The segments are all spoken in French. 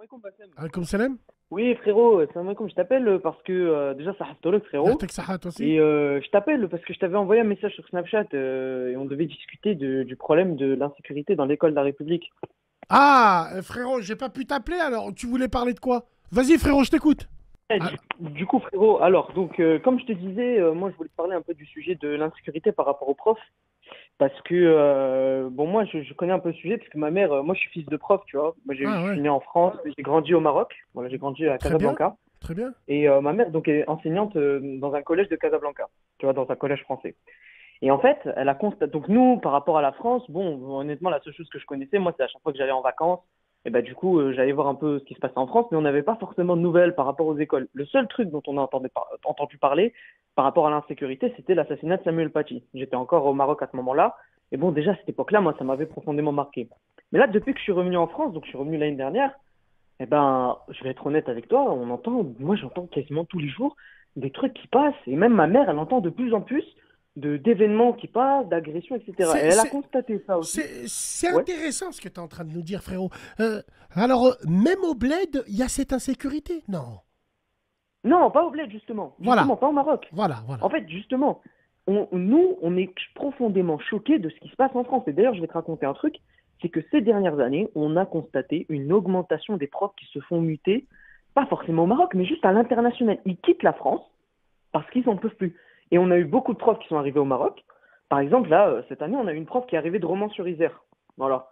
alaikum, Bassem. Alaikum salam. Oui, frérot, salam alaikum. Je t'appelle parce que déjà, ça hashtag, frérot. Yartek Sahat aussi. Et je t'appelle parce que je t'avais envoyé un message sur Snapchat et on devait discuter du problème de l'insécurité dans l'école de la République. Ah, frérot, j'ai pas pu t'appeler alors. Tu voulais parler de quoi? Vas-y, frérot, je t'écoute. Eh, Ah, du coup, frérot, alors, donc, comme je te disais, moi, je voulais te parler un peu du sujet de l'insécurité par rapport aux profs. Parce que, bon, moi, je connais un peu le sujet parce que ma mère, moi, je suis fils de prof, tu vois. Moi, je ah suis ouais, né en France, j'ai grandi au Maroc. Voilà, j'ai grandi à très bien, Casablanca. très bien. Et ma mère, donc, est enseignante dans un collège de Casablanca, tu vois, dans un collège français. Et en fait, elle a constaté. Donc, nous, par rapport à la France, bon, honnêtement, la seule chose que je connaissais, moi, c'est à chaque fois que j'allais en vacances, et ben, du coup, j'allais voir un peu ce qui se passait en France, mais on n'avait pas forcément de nouvelles par rapport aux écoles. Le seul truc dont on a entendu parler par rapport à l'insécurité, c'était l'assassinat de Samuel Paty. J'étais encore au Maroc à ce moment-là. Et bon, déjà, à cette époque-là, moi, ça m'avait profondément marqué. Mais là, depuis que je suis revenu en France, donc je suis revenu l'année dernière, eh ben, je vais être honnête avec toi, moi j'entends quasiment tous les jours des trucs qui passent, et même ma mère, elle entend de plus en plus d'événements qui passent, d'agressions, etc. Et C'est elle a c'est- constaté ça aussi. c'est Ouais. intéressant ce que tu es en train de nous dire, frérot. Alors, même au bled, il y a cette insécurité? Non. Non, pas au bled, justement. Voilà, Justement, pas au Maroc. voilà, voilà. En fait, justement, nous, on est profondément choqués de ce qui se passe en France. Et d'ailleurs, je vais te raconter un truc, c'est que ces dernières années, on a constaté une augmentation des profs qui se font muter, pas forcément au Maroc, mais juste à l'international. Ils quittent la France parce qu'ils n'en peuvent plus. Et on a eu beaucoup de profs qui sont arrivés au Maroc. Par exemple, là, cette année, on a eu une prof qui est arrivée de Romans-sur-Isère. Voilà.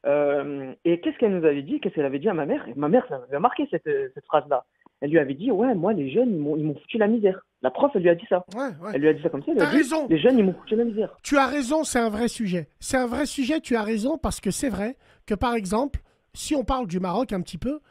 Et qu'est-ce qu'elle nous avait dit? Qu'est-ce qu'elle avait dit à ma mère? Et ma mère, ça m'avait marqué cette phrase-là. Elle lui avait dit, ouais, moi, les jeunes, ils m'ont foutu la misère. La prof, elle lui a dit ça. Ouais, ouais. Elle lui a dit ça comme ça, elle lui a T'as dit, raison. les jeunes, ils m'ont foutu la misère. Tu as raison, c'est un vrai sujet. C'est un vrai sujet, tu as raison, parce que c'est vrai que, par exemple, si on parle du Maroc un petit peu,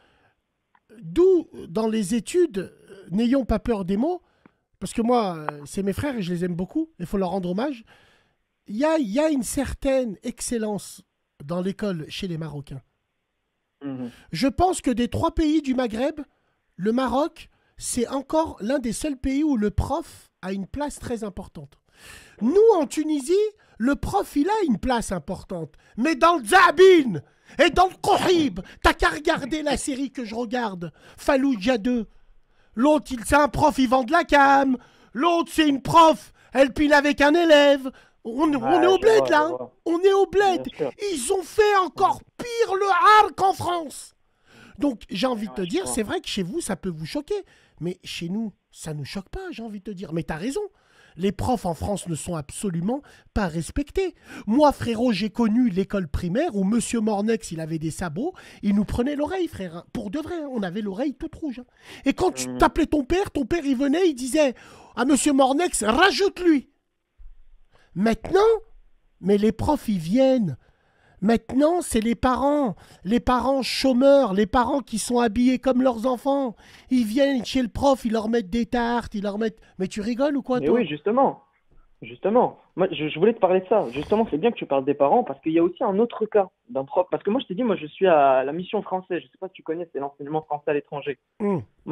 d'où, dans les études, n'ayons pas peur des mots, parce que moi, c'est mes frères et je les aime beaucoup, il faut leur rendre hommage, il y a une certaine excellence dans l'école chez les Marocains. Mhm. Je pense que des trois pays du Maghreb, le Maroc, c'est encore l'un des seuls pays où le prof a une place très importante. Nous, en Tunisie, le prof, il a une place importante. Mais dans le Zabine et dans le Kohib, t'as qu'à regarder la série que je regarde, Fallujah 2. L'autre, c'est un prof, il vend de la cam. L'autre, c'est une prof, elle pile avec un élève. On est Ouais, au bled, je là. Hein. vois, On est au bled. bien sûr. Ils ont fait encore Mhm. pire le harc en France. Donc, j'ai envie de te Ouais, je dire, c'est vois. vrai que chez vous, ça peut vous choquer. Mais chez nous, ça ne nous choque pas, j'ai envie de te dire. Mais t'as raison. Les profs en France ne sont absolument pas respectés. Moi, frérot, j'ai connu l'école primaire où Monsieur Mornex, il avait des sabots, il nous prenait l'oreille, frère. Hein. Pour de vrai, hein, on avait l'oreille toute rouge. Hein. Et quand tu Mhm. t'appelais ton père, il venait, il disait à Monsieur Mornex, rajoute-lui. Maintenant, mais les profs, ils viennent. Maintenant, c'est les parents chômeurs, les parents qui sont habillés comme leurs enfants. Ils viennent chez le prof, ils leur mettent des tartes, ils leur mettent... Mais tu rigoles ou quoi, Mais toi? oui, justement. Justement. Moi, je voulais te parler de ça. Justement, c'est bien que tu parles des parents parce qu'il y a aussi un autre cas d'un prof. Parce que moi, je t'ai dit, moi, je suis à la mission française. Je sais pas si tu connais, c'est l'enseignement français à l'étranger. Hum. Moi,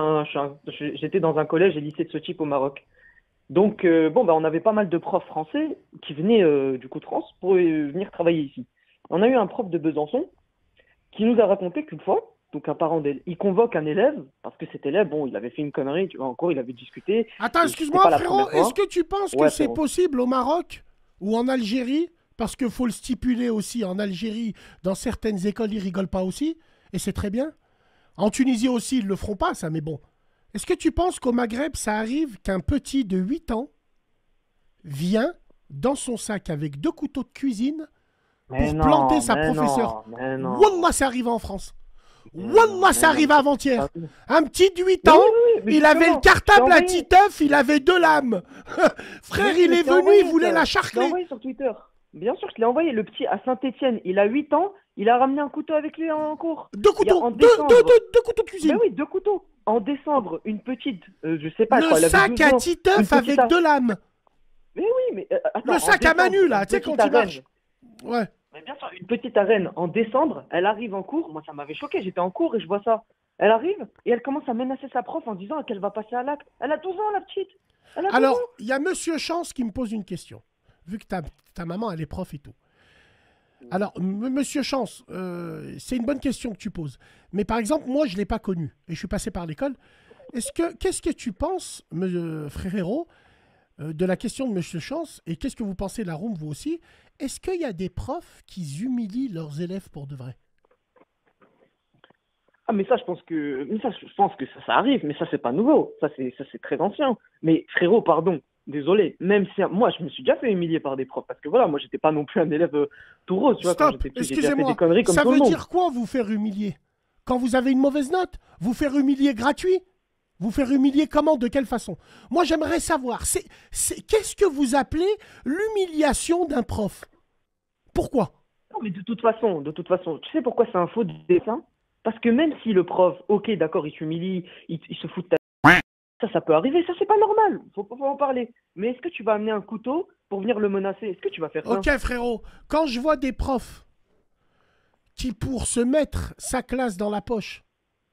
j'étais dans un collège et lycée de ce type au Maroc. Donc, bon, bah, on avait pas mal de profs français qui venaient du coup de France pour venir travailler ici. On a eu un prof de Besançon qui nous a raconté qu'une fois, donc un parent d'élève, il convoque un élève, parce que cet élève, bon, il avait fait une connerie, tu vois, en cours, il avait discuté, Attends, et c'était excuse-moi, pas la frérot, première est-ce fois. que tu penses que Ouais, c'est frérot. possible au Maroc ou en Algérie? Parce qu'il faut le stipuler aussi, en Algérie, dans certaines écoles, ils rigolent pas aussi, et c'est très bien. En Tunisie aussi, ils le feront pas, ça, mais bon. Est-ce que tu penses qu'au Maghreb, ça arrive qu'un petit de 8 ans vient dans son sac avec 2 couteaux de cuisine pour planter sa Mais professeure? non, mais non, Wallah, ça arrive en France. mais non, Wallah, mais ça non, mais arrive qu'est-ce que tu avant-hier. racontes? Un petit de 8 Mais oui, ans, oui, oui, mais il avait le justement, je t'ai cartable à envoyé. Titeuf, il avait 2 lames. Mais Frère, oui, il mais est je t'ai venu, il envoyé voulait ça. la Je l'ai charcler. envoyé sur Twitter. Bien sûr, je l'ai envoyé. Le petit à Saint-Étienne, il a 8 ans, il a ramené un couteau avec lui en cours. Deux Il y a couteaux, en décembre, deux couteaux de ben cuisine. oui, 2 couteaux. En décembre, une petite, je sais pas, je Le crois, elle avait sac 12 à ans, une Titeuf petite avec 2 lames. Mais oui, mais Le attends, en sac à Manu, décembre, là, une tu sais, petite quand il arène. marche. Ouais. Mais bien sûr, une petite arène en décembre, elle arrive en cours. Moi, ça m'avait choqué. J'étais en cours et je vois ça. Elle arrive et elle commence à menacer sa prof en disant qu'elle va passer à l'acte. Elle a 12 ans, la petite. Elle a 12 Alors, ans. il y a Monsieur Chance qui me pose une question. Vu que ta maman, elle est prof et tout. Alors, monsieur Chance, c'est une bonne question que tu poses. Mais par exemple, moi, je ne l'ai pas connu et je suis passé par l'école. Qu'est-ce que tu penses, frérot, de la question de monsieur Chance et qu'est-ce que vous pensez, Laroum, vous aussi? Est-ce qu'il y a des profs qui humilient leurs élèves pour de vrai? Ah, mais ça, je pense que ça arrive, mais ça, c'est pas nouveau. Ça, c'est très ancien. Mais frérot, pardon, désolé. Même si moi, je me suis déjà fait humilier par des profs, parce que voilà, moi, j'étais pas non plus un élève tout rose, tu vois, quand Stop, j'étais petit, j'ai déjà fait des excusez-moi. conneries comme Ça tout le veut monde. dire quoi vous faire humilier? Quand vous avez une mauvaise note? Vous faire humilier gratuit? Vous faire humilier comment? De quelle façon? Moi, j'aimerais savoir, qu'est-ce que vous appelez l'humiliation d'un prof? Pourquoi? Non, mais de toute façon, tu sais pourquoi c'est un faux dessin? Parce que même si le prof, ok, d'accord, il t'humilie, il se fout de ta... Ça peut arriver, ça, c'est pas normal. Faut en parler. Mais est-ce que tu vas amener un couteau pour venir le menacer? Est-ce que tu vas faire ça? Ok, frérot, quand je vois des profs qui, pour se mettre sa classe dans la poche,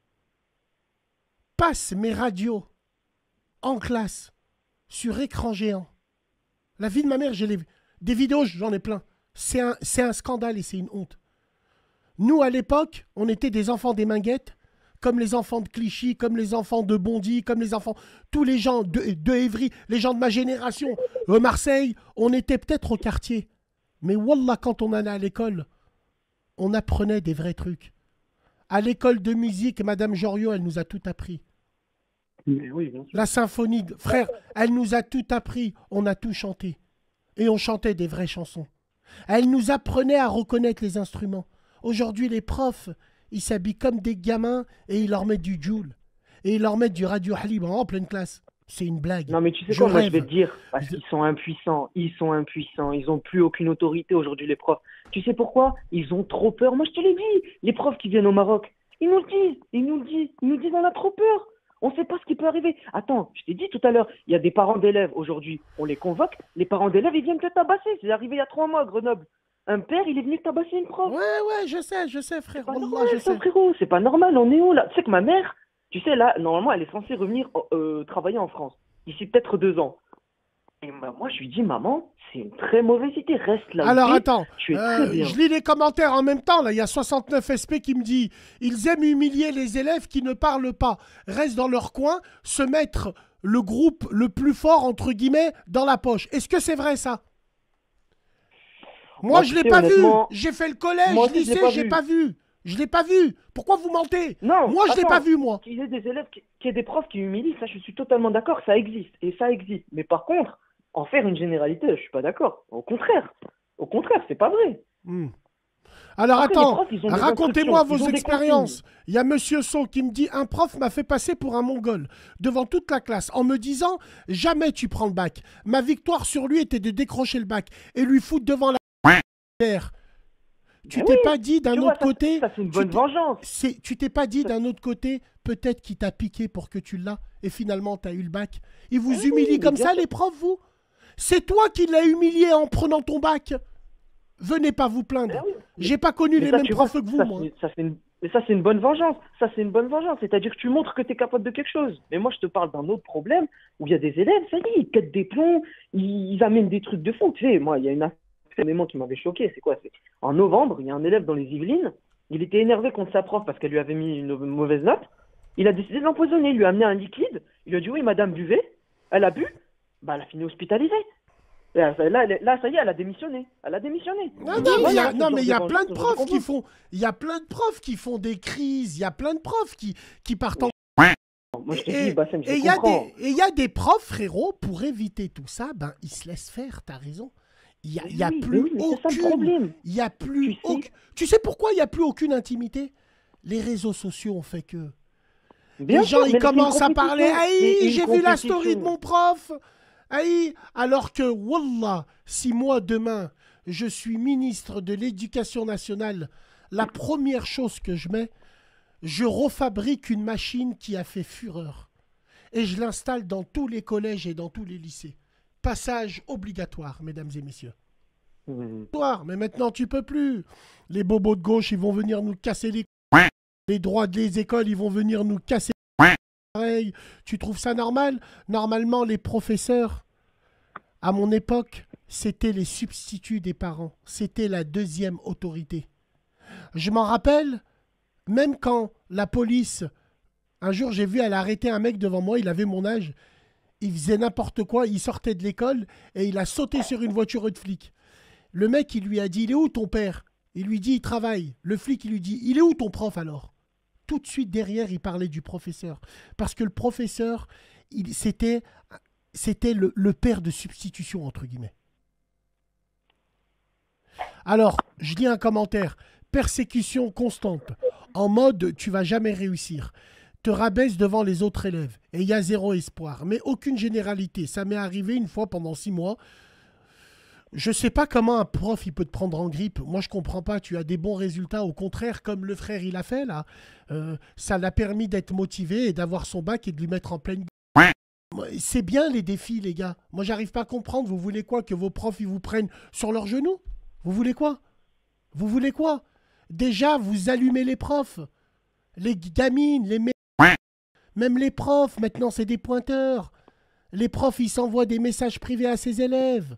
passent mes radios en classe sur écran géant, la vie de ma mère, je l'ai vu. Des vidéos, j'en ai plein. C'est un scandale et c'est une honte. Nous, à l'époque, on était des enfants des Minguettes, comme les enfants de Clichy, comme les enfants de Bondy, comme les enfants... Tous les gens de Évry, les gens de ma génération, Marseille, on était peut-être au quartier. Mais wallah, quand on allait à l'école, on apprenait des vrais trucs. À l'école de musique, Madame Joriot, elle nous a tout appris. Mais oui, bien sûr. La symphonie, frère, elle nous a tout appris. On a tout chanté. Et on chantait des vraies chansons. Elle nous apprenait à reconnaître les instruments. Aujourd'hui, les profs, ils s'habillent comme des gamins et ils leur mettent du Joule. Et ils leur mettent du Radio Halib en pleine classe. C'est une blague. Non, mais tu sais Je quoi, moi je rêve. vais te dire, parce qu'ils sont impuissants, ils ont plus aucune autorité aujourd'hui, les profs. Tu sais pourquoi? Ils ont trop peur. Moi je te l'ai dit, les profs qui viennent au Maroc, ils nous le disent, ils nous disent, on a trop peur. On ne sait pas ce qui peut arriver. Attends, je t'ai dit tout à l'heure, il y a des parents d'élèves aujourd'hui, on les convoque, les parents d'élèves, ils viennent te tabasser. C'est arrivé il y a 3 mois à Grenoble. Un père, il est venu tabasser une prof. Ouais, je sais, frère. C'est pas Wallah, normal, je ça, sais. frérot, c'est pas normal, on est où là? Tu sais que ma mère, tu sais, là, normalement, elle est censée revenir travailler en France, d'ici peut-être 2 ans. Et moi, je lui dis, maman, c'est une très mauvaise idée, reste là où Alors t'es, attends, tu es très bien. je lis les commentaires en même temps. Là, il y a 69 SP qui me dit ils aiment humilier les élèves qui ne parlent pas, restent dans leur coin, se mettre le groupe le plus fort entre guillemets dans la poche. Est-ce que c'est vrai ça? Moi, je Tu l'ai sais, pas vu. honnêtement, J'ai fait le collège, moi aussi, je l'ai lycée, pas j'ai vu. pas vu. Je l'ai pas vu. Pourquoi vous mentez? Non, Moi, je l'ai attends, pas vu, moi. qu'il y ait des élèves, qu'il y ait des profs qui humilient, ça, je suis totalement d'accord, ça existe, et ça existe. Mais par contre, en faire une généralité, je suis pas d'accord. Au contraire, c'est pas vrai. Hmm. Alors Après, les attends, profs, ils ont des racontez-moi instructions, ils vos ont des expériences. Il y a Monsieur So qui me dit un prof m'a fait passer pour un mongol devant toute la classe en me disant jamais tu prends le bac. Ma victoire sur lui était de décrocher le bac et lui foutre devant la terre. Tu Ben t'es oui, pas dit d'un tu vois, autre côté, ça c'est une bonne vengeance. tu t'es pas dit Ça- d'un autre côté, peut-être qu'il t'a piqué pour que tu l'as et finalement tu as eu le bac. Ils vous Ah oui, humilient mais comme bien ça sûr. les profs, vous? C'est toi qui l'as humilié en prenant ton bac. Venez pas vous plaindre. Ben oui. J'ai pas connu Mais les ça, mêmes tu vois, profs que vous, ça, moi. mais ça, c'est une bonne vengeance. Ça, c'est une bonne vengeance. C'est-à-dire que tu montres que tu es capable de quelque chose. Mais moi, je te parle d'un autre problème où il y a des élèves, ça y est, ils pètent des plombs, ils amènent des trucs de fou. Tu sais, moi, il y a une élément qui m'avait choqué. C'est quoi? C'est en novembre, il y a un élève dans les Yvelines. Il était énervé contre sa prof parce qu'elle lui avait mis une mauvaise note. Il a décidé de l'empoisonner. Il lui a amené un liquide. Il lui a dit, oui, madame, buvez. Elle a bu. Bah, elle a fini hospitalisée. Là, ça y est, elle a démissionné. Elle a démissionné. Non, Donc, non, mais voilà, non, mais il y a plein de je profs qui comprends. font, il y a plein de profs qui font des crises, il y a plein de profs qui partent en... Moi, je te dis, Bassem, je Et il y a comprends. il y a des profs, frérot, pour éviter tout ça, ben, ils se laissent faire, t'as raison. Il y a Oui, plus oui, mais c'est ça le aucune... problème. Il y a plus Tu sais- Tu sais pourquoi il y a plus aucune intimité? Les réseaux sociaux ont fait que... Bien Les sûr, gens, mais ils c'est une commencent à parler. compétition. C'est Aïe, une j'ai vu la compétition. story de mon prof. Aïe, alors que, wallah, si moi demain, je suis ministre de l'Éducation nationale, la première chose que je mets, je refabrique une machine qui a fait fureur. Et je l'installe dans tous les collèges et dans tous les lycées. Passage obligatoire, mesdames et messieurs. Mhm. Mais maintenant, tu peux plus. Les bobos de gauche, ils vont venir nous casser les... Les droits des écoles, ils vont venir nous casser. Pareil, tu trouves ça normal? Normalement, les professeurs, à mon époque, c'était les substituts des parents. C'était la deuxième autorité. Je m'en rappelle, même quand la police, un jour j'ai vu, elle a arrêté un mec devant moi, il avait mon âge, il faisait n'importe quoi, il sortait de l'école et il a sauté sur une voiture de flic. Le mec, il lui a dit, il est où ton père? Il lui dit, il travaille. Le flic, il lui dit, il est où ton prof alors? Tout de suite derrière, il parlait du professeur. Parce que le professeur, c'était le père de substitution, entre guillemets. Alors, je lis un commentaire. Persécution constante. En mode, tu vas jamais réussir. Te rabaisse devant les autres élèves. Et il y a zéro espoir. Mais aucune généralité. Ça m'est arrivé une fois pendant 6 mois. Je sais pas comment un prof il peut te prendre en grippe. Moi, je comprends pas. Tu as des bons résultats. Au contraire, comme le frère il a fait là, ça l'a permis d'être motivé et d'avoir son bac et de lui mettre en pleine. C'est bien les défis, les gars. Moi, j'arrive pas à comprendre. Vous voulez quoi? Que vos profs ils vous prennent sur leurs genoux? Vous voulez quoi? Vous voulez quoi? Déjà, vous allumez les profs. Les gamines, même les profs, maintenant, c'est des pointeurs. Les profs, ils s'envoient des messages privés à ses élèves.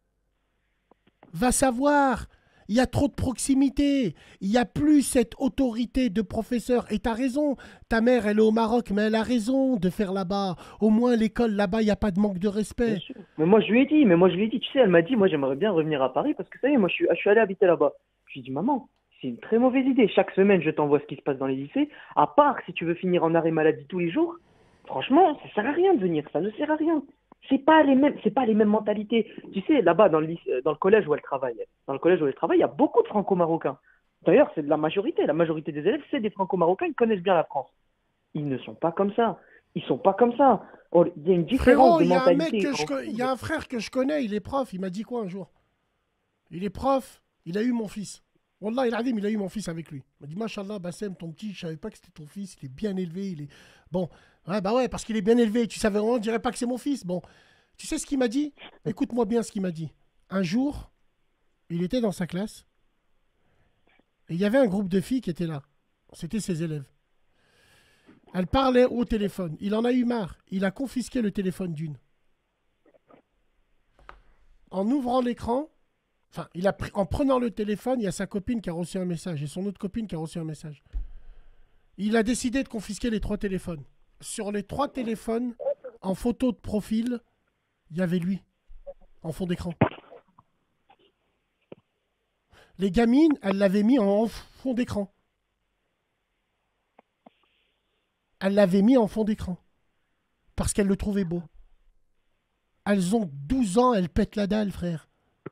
Va savoir. Il y a trop de proximité. Il n'y a plus cette autorité de professeur. Et tu as raison. Ta mère, elle est au Maroc, mais elle a raison de faire là-bas. Au moins, l'école, là-bas, il n'y a pas de manque de respect. Bien sûr. Mais moi, je lui ai dit, tu sais, elle m'a dit, moi, j'aimerais bien revenir à Paris parce que ça y est, moi, je suis allé habiter là-bas. Je lui ai dit, maman, c'est une très mauvaise idée. Chaque semaine, je t'envoie ce qui se passe dans les lycées. À part si tu veux finir en arrêt maladie tous les jours, franchement, ça sert à rien de venir. Ça ne sert à rien. C'est pas les mêmes mentalités. Tu sais, là-bas, dans le collège où elle travaille, il y a beaucoup de franco-marocains. D'ailleurs, c'est de la majorité. La majorité des élèves, c'est des franco-marocains. Ils connaissent bien la France. Ils ne sont pas comme ça. Ils sont pas comme ça. Oh, il y a une différence Frérot, de il y a un mentalité. mec il y a un frère que je connais, il est prof. Il m'a dit quoi un jour? Il est prof, il a eu mon fils. Wallah, il a eu mon fils avec lui. Il m'a dit, Machallah, Bassem, ton petit, je savais pas que c'était ton fils, il est bien élevé, il est... Bon, ouais, bah ouais, parce qu'il est bien élevé, tu savais, on dirait pas que c'est mon fils. Bon, tu sais ce qu'il m'a dit? Écoute-moi bien ce qu'il m'a dit. Un jour, il était dans sa classe, et il y avait un groupe de filles qui étaient là. C'était ses élèves. Elle parlait au téléphone. Il en a eu marre. Il a confisqué le téléphone d'une. En ouvrant l'écran, enfin, en prenant le téléphone, il y a sa copine qui a reçu un message et son autre copine qui a reçu un message. Il a décidé de confisquer les 3 téléphones. Sur les 3 téléphones, en photo de profil, il y avait lui, en fond d'écran. Les gamines, elle l'avait mis en fond d'écran. Elle l'avait mis en fond d'écran. Parce qu'elle le trouvait beau. Elles ont 12 ans, elles pètent la dalle, frère.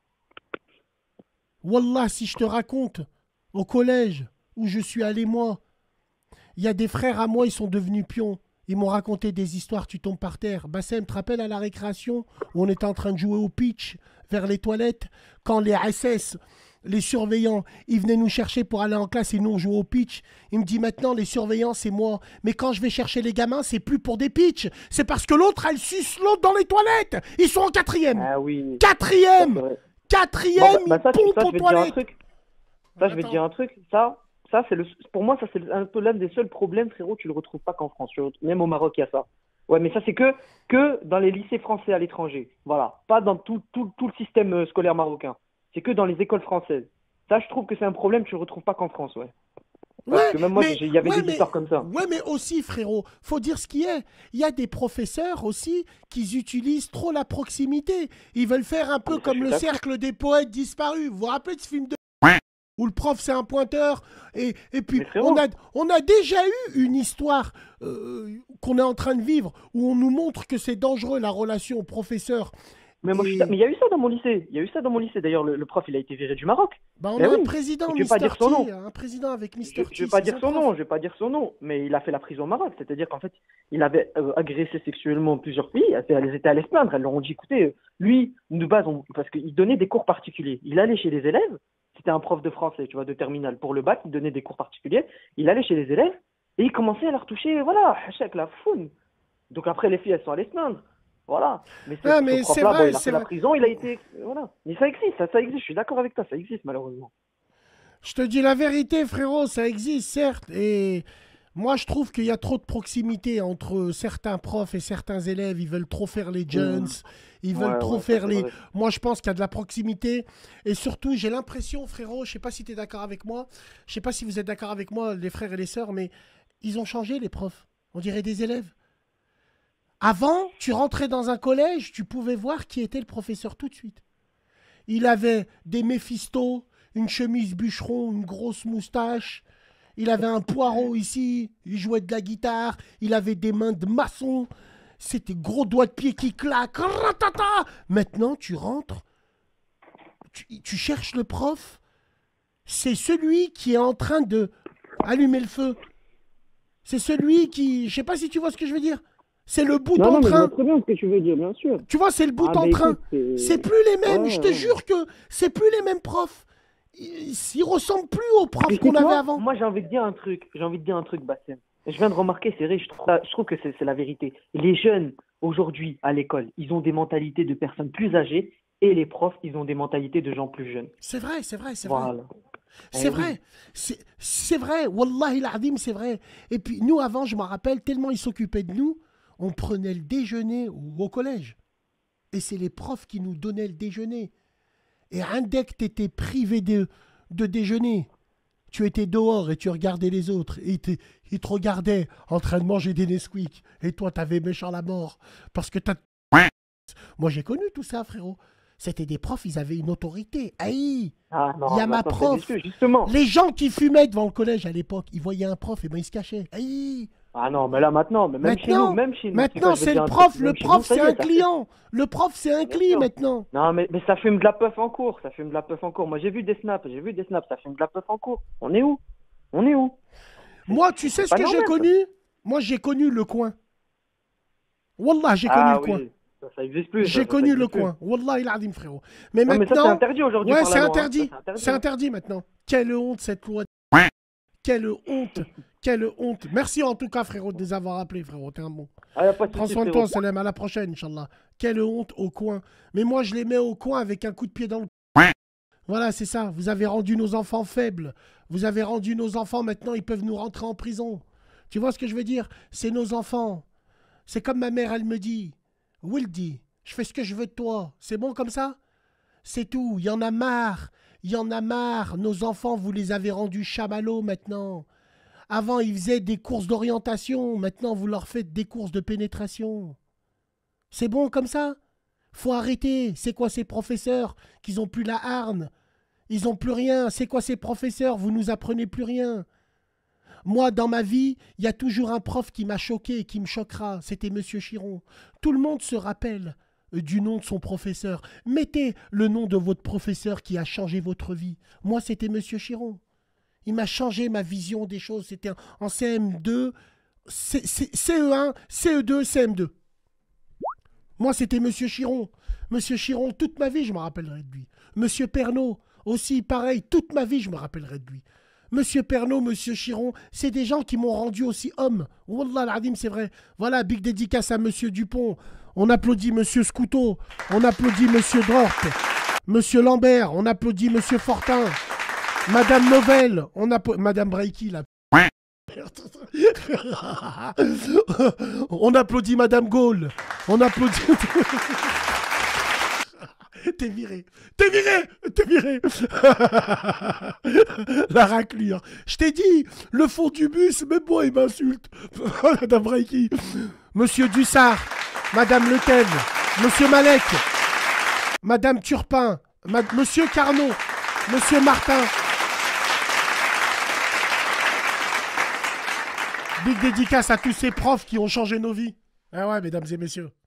Wallah, si je te raconte, au collège, où je suis allé moi, il y a des frères à moi, ils sont devenus pions. Ils m'ont raconté des histoires, tu tombes par terre. Bassem, te rappelles à la récréation, où on était en train de jouer au pitch, vers les toilettes, quand les SS, les surveillants, ils venaient nous chercher pour aller en classe et nous on jouait au pitch. Il me dit maintenant les surveillants c'est moi. Mais quand je vais chercher les gamins, c'est plus pour des pitchs. C'est parce que l'autre elle suce l'autre dans les toilettes. Ils sont en 4e. Ah oui. 4e. 4e, bah, ça, ils pompent aux toilettes. Je vais te dire un truc. Ça pour moi, ça c'est un peu l'un des seuls problèmes, frérot. Tu le retrouves pas qu'en France. Même au Maroc, il y a ça. Ouais, mais ça c'est que dans les lycées français à l'étranger. Voilà. Pas dans tout le système scolaire marocain. C'est que dans les écoles françaises. Ça, je trouve que c'est un problème, tu ne le retrouves pas qu'en France, ouais. Parce que même moi, il y avait des histoires comme ça. Ouais, mais aussi, frérot, faut dire ce qui est. Il y a des professeurs aussi qui utilisent trop la proximité. Ils veulent faire un peu comme le cercle des poètes disparus. Vous vous rappelez de ce film de... où le prof, c'est un pointeur. Et puis, on a déjà eu une histoire qu'on est en train de vivre où on nous montre que c'est dangereux, la relation professeur. Mais il y a eu ça dans mon lycée. D'ailleurs, le prof, il a été viré du Maroc. Bah, on a un président, je vais pas dire son nom. Un président avec Mr. Je vais pas dire son nom, mais il a fait la prison au Maroc. C'est-à-dire qu'en fait, il avait agressé sexuellement plusieurs filles. Elles étaient allées se plaindre. Elles leur ont dit, écoutez, lui, de base, parce qu'il donnait des cours particuliers. Il allait chez les élèves. C'était un prof de français, tu vois, de terminale. Pour le bac, il donnait des cours particuliers. Il allait chez les élèves et il commençait à leur toucher, voilà, hachek, la foune. Donc après, les filles, elles sont allées se plaindre. Voilà. Mais ce prof-là, bon, il a fait la prison, il a été... Voilà. Mais ça existe, je suis d'accord avec toi, ça existe malheureusement. Je te dis la vérité, frérot, ça existe, certes. Et Moi, je trouve qu'il y a trop de proximité entre certains profs et certains élèves. Ils veulent trop faire les jeunes. Ils veulent Ouais, trop ouais, ça faire c'est les... vrai. Moi, je pense qu'il y a de la proximité. Et surtout, j'ai l'impression, frérot, je sais pas si tu es d'accord avec moi. Je sais pas si vous êtes d'accord avec moi, les frères et les sœurs, mais ils ont changé, les profs. On dirait des élèves. Avant, tu rentrais dans un collège, tu pouvais voir qui était le professeur tout de suite. Il avait des Méphisto, une chemise bûcheron, une grosse moustache. Il avait un poireau ici, il jouait de la guitare, il avait des mains de maçon, c'était gros doigts de pied qui claquent. Ratata. Maintenant, tu rentres, tu cherches le prof, c'est celui qui est en train de allumer le feu. C'est celui qui, je sais pas si tu vois ce que je veux dire. C'est le bout Non, en non, mais je vois train. très bien ce que tu veux dire, bien sûr. Tu vois, c'est le bout Ah, en bah train. écoute, C'est c'est. plus les mêmes. Ouais, Je te ouais. jure que c'est plus les mêmes profs. Ils ressemblent plus aux Et profs c'est qu'on avait quoi? avant. Moi, j'ai envie de dire un truc. J'ai envie de dire un truc, Bastien. Je viens de remarquer, c'est vrai, je trouve que c'est la vérité. Les jeunes, aujourd'hui, à l'école, ils ont des mentalités de personnes plus âgées et les profs, ils ont des mentalités de gens plus jeunes. C'est vrai, c'est vrai, c'est vrai. Voilà. C'est Eh oui. vrai. C'est vrai. Wallahi l'azim, c'est vrai. Et puis, nous, avant, je me rappelle, tellement ils s'occupaient de nous, on prenait le déjeuner au collège. Et c'est les profs qui nous donnaient le déjeuner. Et dès que tu étais privé de déjeuner, tu étais dehors et tu regardais les autres. Et ils te regardaient en train de manger des Nesquik. Et toi, t'avais méchant la mort. Parce que t'as... Moi, j'ai connu tout ça, frérot. C'était des profs, ils avaient une autorité. Aïe, Ah il y a non, mais ma attends, c'est prof. vicieux, justement. Les gens qui fumaient devant le collège à l'époque, ils voyaient un prof, et ben ils se cachaient. Aïe. Ah non, mais là, maintenant, mais Maintenant, même chez nous, c'est quoi, maintenant je vais te c'est dire le un truc. prof. Le Même chez nous, prof, ça c'est y un est, ça fait. client. Le prof, c'est un Bien client sûr. maintenant. Non, mais ça fume de la puff en cours. Ça fume de la puff en cours. Moi, j'ai vu des snaps, ça fume de la puff en cours. On est où? On est où? Moi, tu sais C'est ce pas que j'ai normal, ça. connu? Moi, j'ai connu le coin. Wallah, j'ai connu le Ah coin. oui, ça existe plus, J'ai ça connu le existe plus. coin. Wallah, il a dit, frérot. Mais Non, mais ça, c'est maintenant, interdit aujourd'hui ouais, par c'est la loi, hein. Ça, interdit. c'est interdit, C'est hein. interdit maintenant. Quelle honte, cette loi. Quelle honte. Quelle honte. Merci en tout cas, frérot, de nous avoir appelés, frérot. T'es un bon. Ah, y a pas de Prends souci, soin de frérot. toi, Salem. À la prochaine, Inch'Allah. Quelle honte au coin. Mais moi, je les mets au coin avec un coup de pied dans le. Voilà, c'est ça. Vous avez rendu nos enfants faibles. Vous avez rendu nos enfants, maintenant, ils peuvent nous rentrer en prison. Tu vois ce que je veux dire? C'est nos enfants. C'est comme ma mère, elle me dit. Wildy, je fais ce que je veux de toi. C'est bon comme ça? C'est tout. Il y en a marre. Il y en a marre. Nos enfants, vous les avez rendus chamallows maintenant. Avant, ils faisaient des courses d'orientation. Maintenant, vous leur faites des courses de pénétration. C'est bon comme ça? Faut arrêter. C'est quoi ces professeurs qu'ils ont plus la harne? Ils ont plus rien. C'est quoi ces professeurs? Vous nous apprenez plus rien. Moi, dans ma vie, il y a toujours un prof qui m'a choqué et qui me choquera. C'était Monsieur Chiron. Tout le monde se rappelle du nom de son professeur. Mettez le nom de votre professeur qui a changé votre vie. Moi, c'était Monsieur Chiron. Il m'a changé ma vision des choses. C'était en CM2, CE1, CE2, CM2. Moi, c'était Monsieur Chiron. Monsieur Chiron, toute ma vie, je me rappellerai de lui. Monsieur Pernaut, aussi pareil, toute ma vie, je me rappellerai de lui. Monsieur Pernaut, Monsieur Chiron, c'est des gens qui m'ont rendu aussi homme. Wallah al-Adim, c'est vrai. Voilà, big dédicace à Monsieur Dupont. On applaudit Monsieur Scouto. On applaudit Monsieur Drort. Monsieur Lambert. On applaudit Monsieur Fortin. Madame Novelle. Madame Breiki, là. On applaudit Madame Gaulle. On applaudit... T'es viré. T'es viré. T'es viré. La raclure. Je t'ai dit, le fond du bus, même moi, il m'insulte. Madame Reiki. Monsieur Dussard. Madame Letel. Monsieur Malek. Madame Turpin. Monsieur Carnot. Monsieur Martin. Big dédicace à tous ces profs qui ont changé nos vies. Ah ouais, mesdames et messieurs.